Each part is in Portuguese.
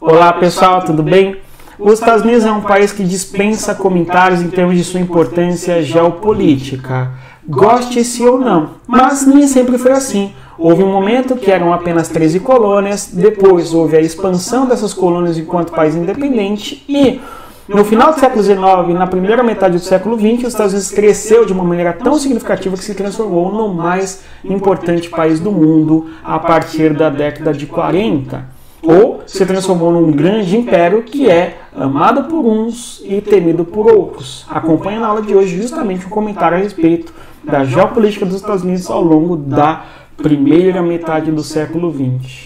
Olá pessoal, tudo bem? Os Estados Unidos é um país que dispensa comentários em termos de sua importância geopolítica. Goste-se ou não, mas nem sempre foi assim. Houve um momento que eram apenas 13 colônias, depois houve a expansão dessas colônias enquanto país independente e no final do século XIX e na primeira metade do século XX, os Estados Unidos cresceu de uma maneira tão significativa que se transformou no mais importante país do mundo a partir da década de 40. Ou se transformou num grande império que é amado por uns e temido por outros. Acompanhe na aula de hoje justamente um comentário a respeito da geopolítica dos Estados Unidos ao longo da primeira metade do século XX.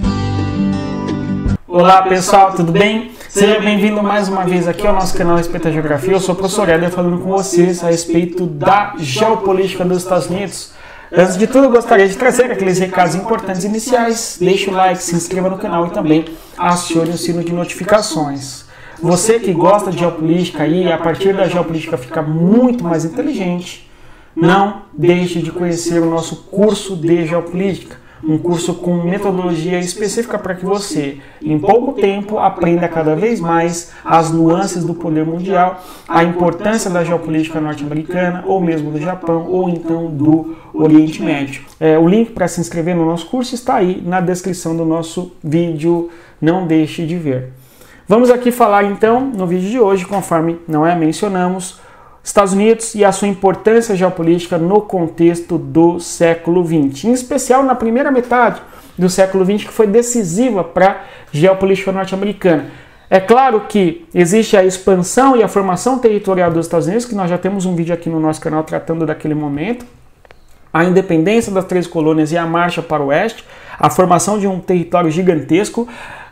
Olá pessoal, tudo bem? Seja bem-vindo mais uma vez aqui ao nosso canal Respeito à Geografia. Eu sou o professor Éder falando com vocês a respeito da geopolítica dos Estados Unidos. Antes de tudo, eu gostaria de trazer aqueles recados importantes iniciais. Deixe o like, se inscreva no canal e também acione o sino de notificações. Você que gosta de geopolítica e a partir da geopolítica fica muito mais inteligente, não deixe de conhecer o nosso curso de geopolítica. Um curso com metodologia específica para que você, em pouco tempo, aprenda cada vez mais as nuances do poder mundial, a importância da geopolítica norte-americana, ou mesmo do Japão, ou então do Oriente Médio. O link para se inscrever no nosso curso está aí na descrição do nosso vídeo, não deixe de ver. Vamos aqui falar então, no vídeo de hoje, conforme mencionamos, Estados Unidos e a sua importância geopolítica no contexto do século XX, em especial na primeira metade do século XX, que foi decisiva para a geopolítica norte-americana. É claro que existe a expansão e a formação territorial dos Estados Unidos, que nós já temos um vídeo aqui no nosso canal tratando daquele momento, a independência das 13 colônias e a marcha para o oeste, a formação de um território gigantesco,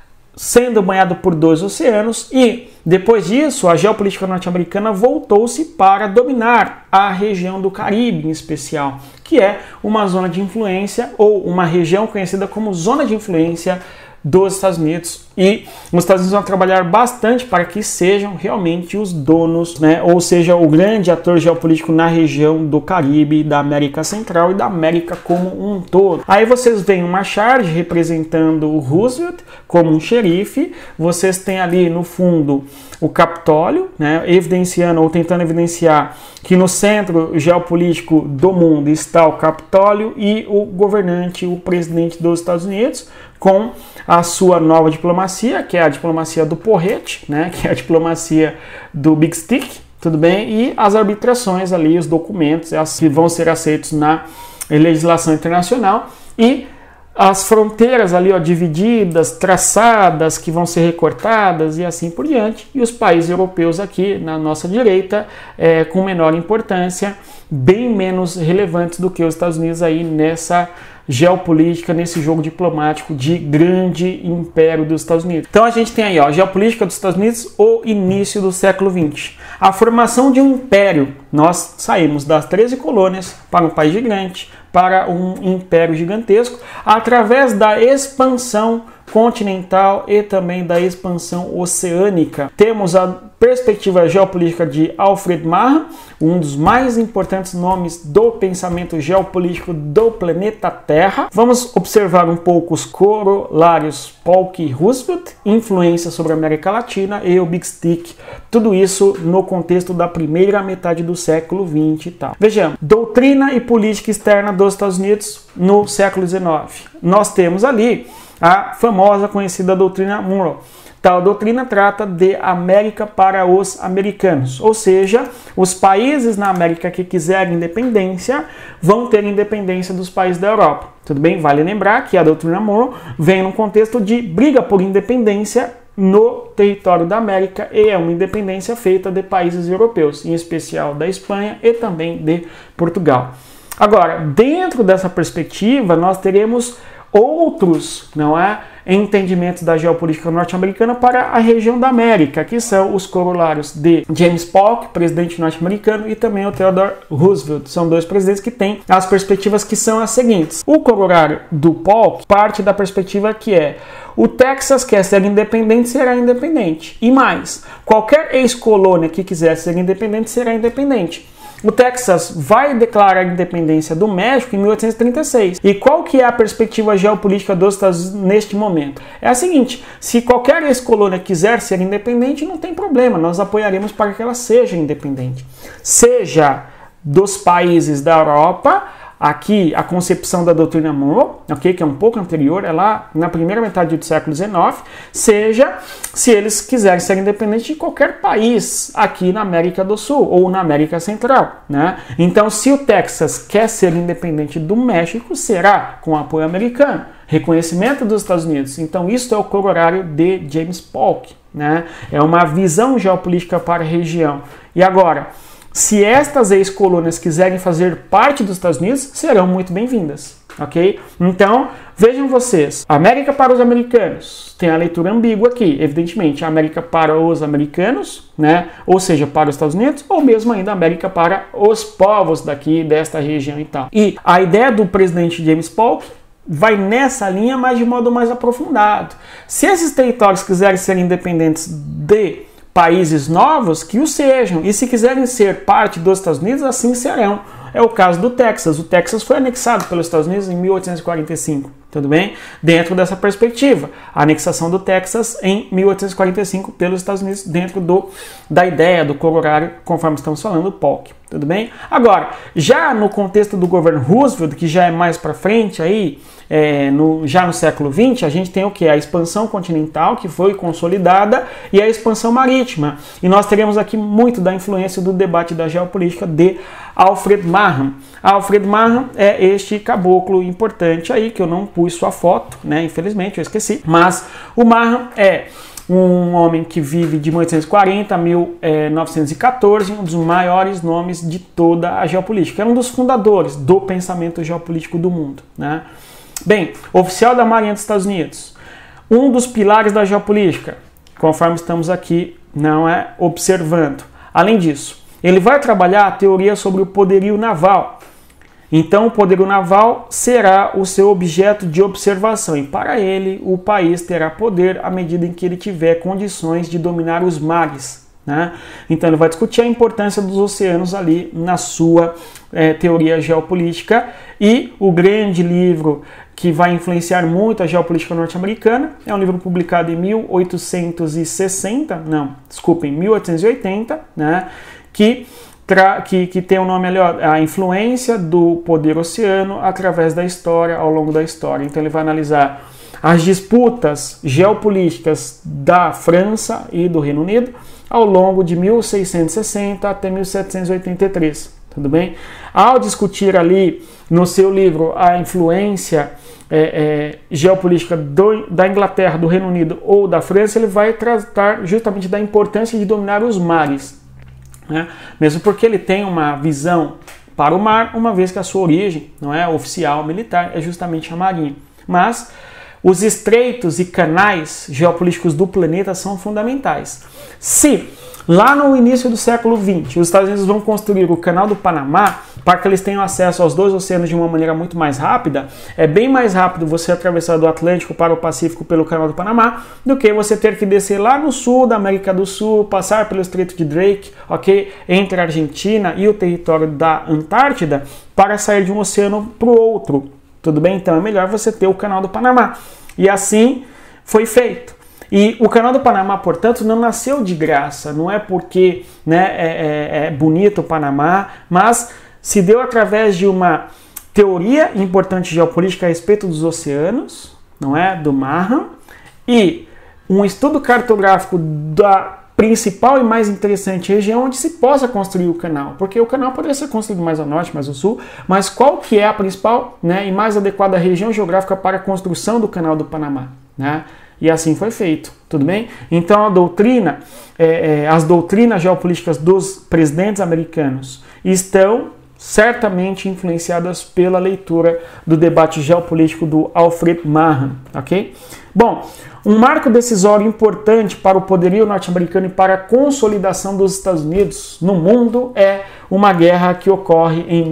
sendo banhado por 2 oceanos, e depois disso a geopolítica norte-americana voltou-se para dominar a região do Caribe em especial, que é uma zona de influência ou uma região conhecida como zona de influência dos Estados Unidos, e os Estados Unidos vão trabalhar bastante para que sejam realmente os donos, ou seja, o grande ator geopolítico na região do Caribe, da América Central e da América como um todo. Aí vocês veem uma charge representando o Roosevelt como um xerife, vocês têm ali no fundo o Capitólio, evidenciando ou tentando evidenciar que no centro geopolítico do mundo está o Capitólio e o governante, o presidente dos Estados Unidos, com a sua nova diplomacia, que é a diplomacia do porrete, que é a diplomacia do Big Stick, tudo bem? E as arbitrações ali, os documentos que vão ser aceitos na legislação internacional e as fronteiras ali divididas, traçadas, que vão ser recortadas e assim por diante, e os países europeus aqui na nossa direita com menor importância, bem menos relevantes do que os Estados Unidos aí nessa geopolítica, nesse jogo diplomático de grande império dos Estados Unidos. Então a gente tem aí a geopolítica dos Estados Unidos, o início do século XX. A formação de um império. Nós saímos das 13 colônias para um país gigante, para um império gigantesco, através da expansão continental e também da expansão oceânica. Temos a perspectiva geopolítica de Alfred Marra, um dos mais importantes nomes do pensamento geopolítico do planeta Terra. Vamos observar um pouco os corolários Polk e Roosevelt, influência sobre a América Latina e o Big Stick, tudo isso no contexto da primeira metade do século XX e tal. Vejamos, doutrina e política externa dos Estados Unidos no século XIX. Nós temos ali a famosa conhecida doutrina Monroe. Tal doutrina trata de América para os americanos, ou seja, os países na América que quiserem independência vão ter independência dos países da Europa. Tudo bem? Vale lembrar que a doutrina Monroe vem num contexto de briga por independência no território da América e é uma independência feita de países europeus, em especial da Espanha e também de Portugal. Agora, dentro dessa perspectiva, nós teremos outros, entendimentos da geopolítica norte-americana para a região da América, que são os corolários de James Polk, presidente norte-americano, e também o Theodore Roosevelt. São dois presidentes que têm as perspectivas que são as seguintes. O corolário do Polk parte da perspectiva que o Texas quer ser independente, será independente. E mais, qualquer ex-colônia que quiser ser independente, será independente. o Texas vai declarar a independência do México em 1836. E qual que é a perspectiva geopolítica dos Estados Unidos neste momento? É a seguinte, se qualquer ex-colônia quiser ser independente, não tem problema, nós apoiaremos para que ela seja independente. Seja dos países da Europa, aqui a concepção da doutrina Monroe, okay, que é um pouco anterior, é lá na primeira metade do século XIX, seja se eles quiserem ser independentes de qualquer país aqui na América do Sul ou na América Central, né? Então, se o Texas quer ser independente do México, será com apoio americano, reconhecimento dos Estados Unidos. Então, isso é o corolário de James Polk, né? É uma visão geopolítica para a região. E agora, se estas ex-colônias quiserem fazer parte dos Estados Unidos, serão muito bem-vindas, ok? Então, vejam vocês, América para os americanos, tem a leitura ambígua aqui, evidentemente, América para os americanos, né? Ou seja, para os Estados Unidos, ou mesmo ainda América para os povos daqui, desta região e tal. E a ideia do presidente James Polk vai nessa linha, mas de modo mais aprofundado. Se esses territórios quiserem ser independentes de países novos, que o sejam, e se quiserem ser parte dos Estados Unidos, assim serão. É o caso do Texas. O Texas foi anexado pelos Estados Unidos em 1845, tudo bem? Dentro dessa perspectiva, a anexação do Texas em 1845 pelos Estados Unidos, dentro da ideia do corolário, conforme estamos falando, Polk, tudo bem? Agora, já no contexto do governo Roosevelt, que já é mais para frente aí, já no século XX, a gente tem o que? A expansão continental, que foi consolidada, e a expansão marítima. E nós teremos aqui muito da influência do debate da geopolítica de Alfred Marham. Alfred Marham é este caboclo importante aí, que eu não pus sua foto, né? Infelizmente, eu esqueci. Mas o Marham é um homem que vive de 1840 a 1914, um dos maiores nomes de toda a geopolítica. É um dos fundadores do pensamento geopolítico do mundo, né? Bem, oficial da Marinha dos Estados Unidos, um dos pilares da geopolítica, conforme estamos aqui, não é observando. Além disso, ele vai trabalhar a teoria sobre o poderio naval. Então, o poderio naval será o seu objeto de observação e, para ele, o país terá poder à medida em que ele tiver condições de dominar os mares, né? Então, ele vai discutir a importância dos oceanos ali na sua teoria geopolítica, e o grande livro que vai influenciar muito a geopolítica norte-americana é um livro publicado em 1880, né? Que tem o nome ali, ó, A Influência do Poder Oceano através da História, ao longo da história. Então ele vai analisar as disputas geopolíticas da França e do Reino Unido ao longo de 1660 até 1783, tudo bem? Ao discutir ali no seu livro a influência geopolítica da Inglaterra, do Reino Unido ou da França, ele vai tratar justamente da importância de dominar os mares, né? Mesmo porque ele tem uma visão para o mar, uma vez que a sua origem, não é oficial militar, é justamente a marinha. Mas os estreitos e canais geopolíticos do planeta são fundamentais. Se lá no início do século XX os Estados Unidos vão construir o Canal do Panamá para que eles tenham acesso aos dois oceanos de uma maneira muito mais rápida, é bem mais rápido você atravessar do Atlântico para o Pacífico pelo Canal do Panamá do que você ter que descer lá no sul da América do Sul, passar pelo Estreito de Drake, ok, entre a Argentina e o território da Antártida para sair de um oceano para o outro. Tudo bem? Então é melhor você ter o Canal do Panamá. E assim foi feito. E o Canal do Panamá, portanto, não nasceu de graça. Não é porque, né, é bonito o Panamá, mas se deu através de uma teoria importante geopolítica a respeito dos oceanos, não é? Do Marham, e um estudo cartográfico da principal e mais interessante região onde se possa construir o canal, porque o canal poderia ser construído mais ao norte, mais ao sul, mas qual que é a principal, né, e mais adequada região geográfica para a construção do Canal do Panamá, né? E assim foi feito, tudo bem? Então a doutrina, as doutrinas geopolíticas dos presidentes americanos estão certamente influenciadas pela leitura do debate geopolítico do Alfred Marham, ok? Bom, um marco decisório importante para o poderio norte-americano e para a consolidação dos Estados Unidos no mundo é uma guerra que ocorre em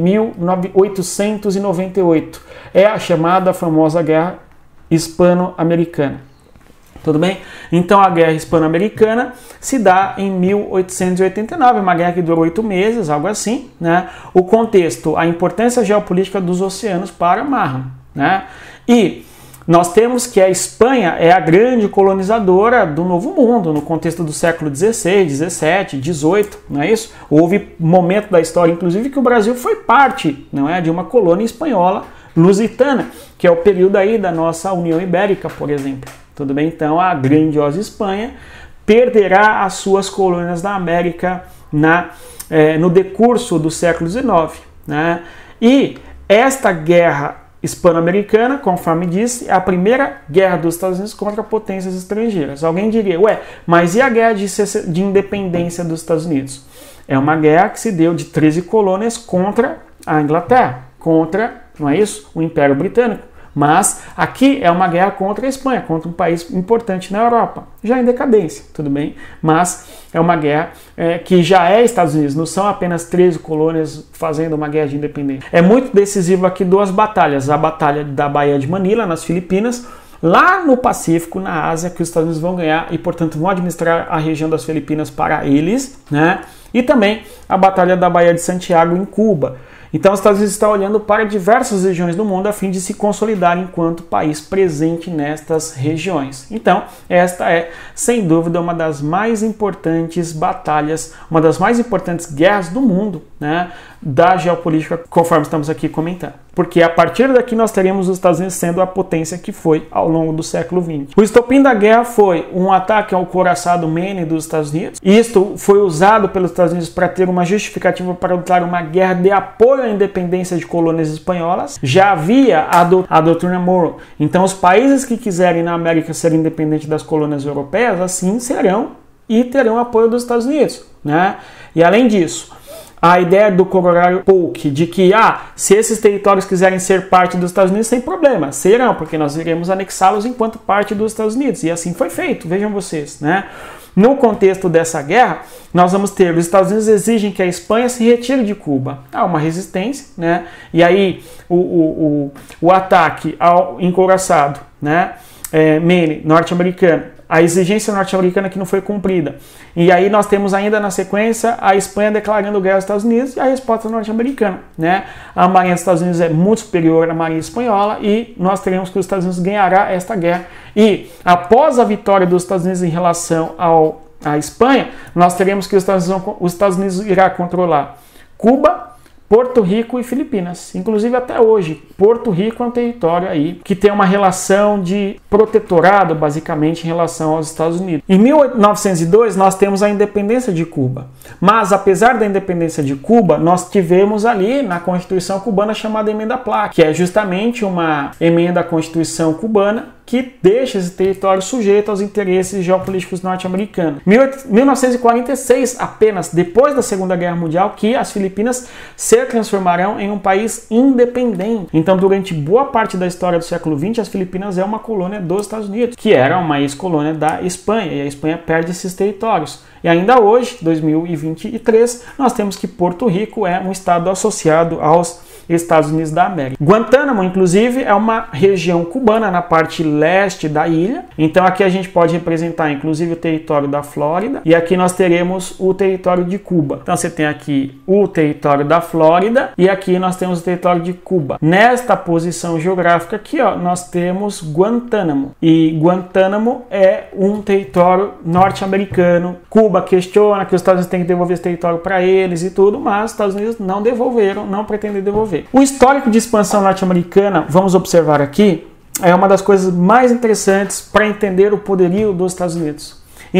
1898. É a chamada famosa Guerra Hispano-Americana. Tudo bem? Então a Guerra Hispano-Americana se dá em 1889, uma guerra que durou 8 meses, algo assim, né? O contexto, a importância geopolítica dos oceanos para Marram, né? E nós temos que a Espanha é a grande colonizadora do Novo Mundo, no contexto do século XVI, XVII, XVIII, não é isso? Houve momento da história, inclusive, que o Brasil foi parte, não é, de uma colônia espanhola lusitana, que é o período aí da nossa União Ibérica, por exemplo. Tudo bem? Então a grandiosa Espanha perderá as suas colônias na América no decurso do século XIX, né? E esta guerra hispano-americana, conforme disse, é a primeira guerra dos Estados Unidos contra potências estrangeiras. Alguém diria, ué, mas e a guerra de independência dos Estados Unidos? É uma guerra que se deu de 13 colônias contra a Inglaterra, contra, não é isso, o Império Britânico. Mas aqui é uma guerra contra a Espanha, contra um país importante na Europa, já em decadência, tudo bem? Mas é uma guerra que já é Estados Unidos, não são apenas 13 colônias fazendo uma guerra de independência. É muito decisivo aqui duas batalhas, a batalha da Baía de Manila, nas Filipinas, lá no Pacífico, na Ásia, que os Estados Unidos vão ganhar e, portanto, vão administrar a região das Filipinas para eles, né? E também a batalha da Baía de Santiago, em Cuba. Então, os Estados Unidos estão olhando para diversas regiões do mundo a fim de se consolidar enquanto país presente nestas regiões. Então, esta é, sem dúvida, uma das mais importantes batalhas, uma das mais importantes guerras do mundo, né, da geopolítica, conforme estamos aqui comentando. Porque a partir daqui nós teremos os Estados Unidos sendo a potência que foi ao longo do século XX. O estopim da guerra foi um ataque ao couraçado Maine dos Estados Unidos. Isto foi usado pelos Estados Unidos para ter uma justificativa para lutar uma guerra de apoio à independência de colônias espanholas. Já havia a doutrina Monroe. Então os países que quiserem na América ser independentes das colônias europeias, assim serão e terão apoio dos Estados Unidos, né? E além disso, a ideia do corolário Polk de que, se esses territórios quiserem ser parte dos Estados Unidos, sem problema, serão, porque nós iremos anexá-los enquanto parte dos Estados Unidos. E assim foi feito, vejam vocês, né? No contexto dessa guerra, nós vamos ter, os Estados Unidos exigem que a Espanha se retire de Cuba. Há uma resistência, né? E aí o ataque ao encouraçado, né? Maine, norte-americano, a exigência norte-americana que não foi cumprida. E aí nós temos ainda na sequência a Espanha declarando guerra aos Estados Unidos e a resposta norte-americana, né? A marinha dos Estados Unidos é muito superior à marinha espanhola e nós teremos que os Estados Unidos ganhará esta guerra. E após a vitória dos Estados Unidos em relação à Espanha, nós teremos que os Estados Unidos irá controlar Cuba, Porto Rico e Filipinas. Inclusive até hoje, Porto Rico é um território aí que tem uma relação de protetorado, basicamente, em relação aos Estados Unidos. Em 1902, nós temos a independência de Cuba. Mas, apesar da independência de Cuba, nós tivemos ali na Constituição cubana chamada Emenda Plaque, que é justamente uma emenda à Constituição cubana que deixa esse território sujeito aos interesses geopolíticos norte-americanos. 1946, apenas depois da Segunda Guerra Mundial, que as Filipinas se transformarão em um país independente. Então, durante boa parte da história do século XX, as Filipinas é uma colônia dos Estados Unidos, que era uma ex-colônia da Espanha, e a Espanha perde esses territórios. E ainda hoje, 2023, nós temos que Porto Rico é um estado associado aos Estados Unidos da América. Guantánamo, inclusive, é uma região cubana na parte leste da ilha. Então aqui a gente pode representar, inclusive, o território da Flórida. E aqui nós teremos o território de Cuba. Então você tem aqui o território da Flórida e aqui nós temos o território de Cuba. Nesta posição geográfica aqui, nós temos Guantánamo. E Guantánamo é um território norte-americano. Cuba questiona que os Estados Unidos têm que devolver esse território para eles e tudo, mas os Estados Unidos não devolveram, não pretendem devolver. O histórico de expansão norte-americana, vamos observar aqui, é uma das coisas mais interessantes para entender o poderio dos Estados Unidos. Em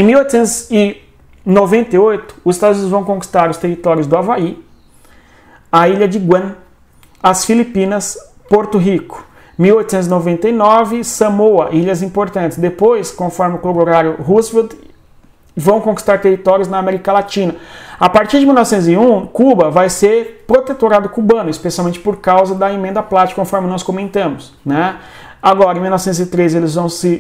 1898, os Estados Unidos vão conquistar os territórios do Havaí, a ilha de Guam, as Filipinas, Porto Rico. 1899, Samoa, ilhas importantes. Depois, conforme o corolário Roosevelt, vão conquistar territórios na América Latina. A partir de 1901, Cuba vai ser protetorado cubano, especialmente por causa da Emenda Platte, conforme nós comentamos, né? Agora, em 1903, eles vão se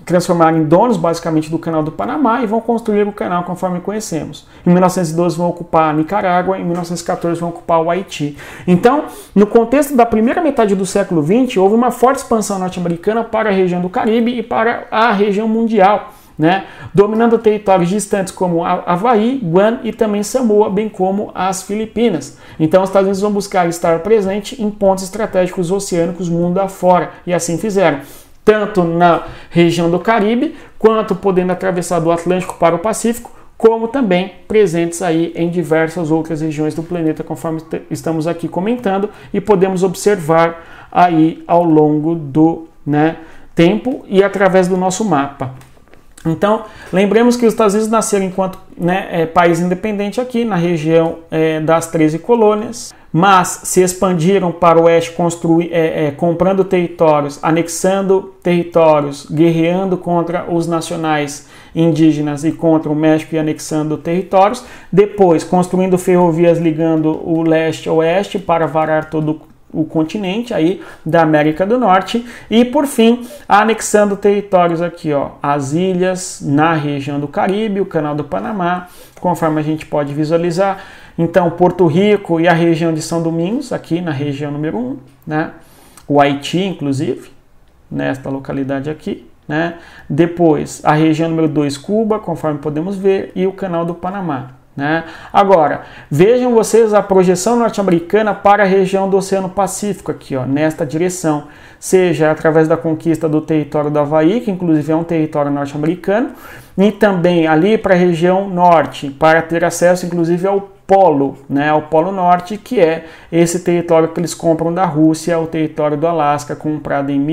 transformaram em donos basicamente do Canal do Panamá e vão construir o canal conforme conhecemos. Em 1912 vão ocupar a Nicarágua, em 1914 vão ocupar o Haiti. Então, no contexto da primeira metade do século XX, houve uma forte expansão norte-americana para a região do Caribe e para a região mundial, né? Dominando territórios distantes como Havaí, Guam e também Samoa, bem como as Filipinas. Então os Estados Unidos vão buscar estar presente em pontos estratégicos oceânicos mundo afora, e assim fizeram, tanto na região do Caribe, quanto podendo atravessar do Atlântico para o Pacífico, como também presentes aí em diversas outras regiões do planeta, conforme estamos aqui comentando, e podemos observar aí ao longo do tempo e através do nosso mapa. Então, lembremos que os Estados Unidos nasceram enquanto país independente aqui na região das 13 colônias, mas se expandiram para o oeste, comprando territórios, anexando territórios, guerreando contra os nacionais indígenas e contra o México e anexando territórios, depois construindo ferrovias ligando o leste ao oeste para varar todo o continente aí da América do Norte e por fim anexando territórios aqui, ó, as ilhas na região do Caribe, o Canal do Panamá, conforme a gente pode visualizar. Então Porto Rico e a região de São Domingos aqui na região número 1, né? O Haiti inclusive nesta localidade aqui, né? Depois a região número 2, Cuba, conforme podemos ver, e o Canal do Panamá. Agora, vejam vocês a projeção norte-americana para a região do Oceano Pacífico aqui, ó, nesta direção, seja através da conquista do território do Havaí, que inclusive é um território norte-americano, e também ali para a região norte, para ter acesso inclusive ao Polo, ao Polo Norte, que é esse território que eles compram da Rússia, o território do Alasca, comprado em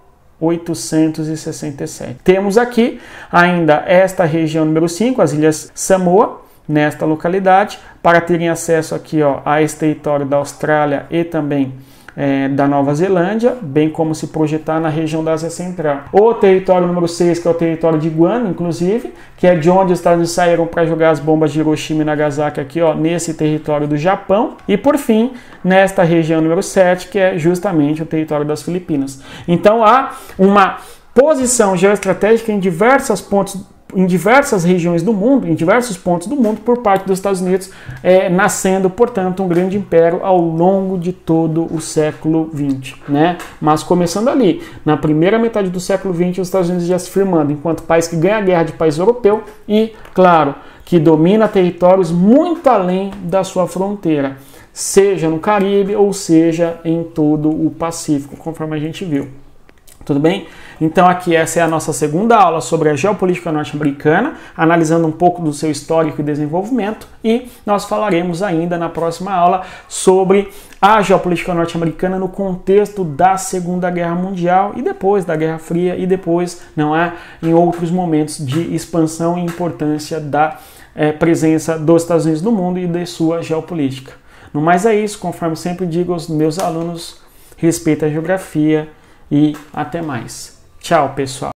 1867. Temos aqui ainda esta região número 5, as Ilhas Samoa, nesta localidade, para terem acesso aqui, ó, a esse território da Austrália e também da Nova Zelândia, bem como se projetar na região da Ásia Central. O território número 6, que é o território de Guam, inclusive, que é de onde os Estados Unidos saíram para jogar as bombas de Hiroshima e Nagasaki aqui, ó, nesse território do Japão. E por fim, nesta região número 7, que é justamente o território das Filipinas. Então há uma posição geoestratégica em diversas regiões do mundo, em diversos pontos do mundo, por parte dos Estados Unidos, nascendo, portanto, um grande império ao longo de todo o século XX, Mas começando ali, na primeira metade do século XX, os Estados Unidos já se firmando enquanto país que ganha a guerra de país europeu e, claro, que domina territórios muito além da sua fronteira, seja no Caribe ou seja em todo o Pacífico, conforme a gente viu. Tudo bem? Então aqui essa é a nossa segunda aula sobre a geopolítica norte-americana, analisando um pouco do seu histórico e desenvolvimento, e nós falaremos ainda na próxima aula sobre a geopolítica norte-americana no contexto da Segunda Guerra Mundial e depois da Guerra Fria e depois, em outros momentos de expansão e importância da presença dos Estados Unidos no mundo e de sua geopolítica. No mais é isso, conforme sempre digo aos meus alunos, respeita a geografia, e até mais. Tchau, pessoal.